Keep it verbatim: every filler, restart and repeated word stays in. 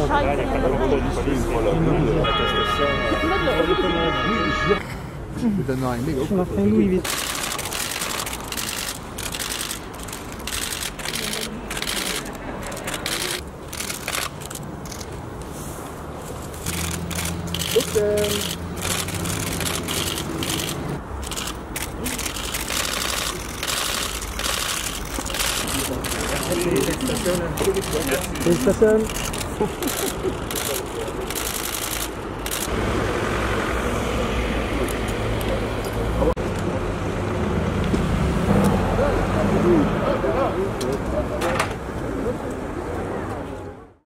Là, il n'y a pas de contrôle de police pour la Louis Félicitations.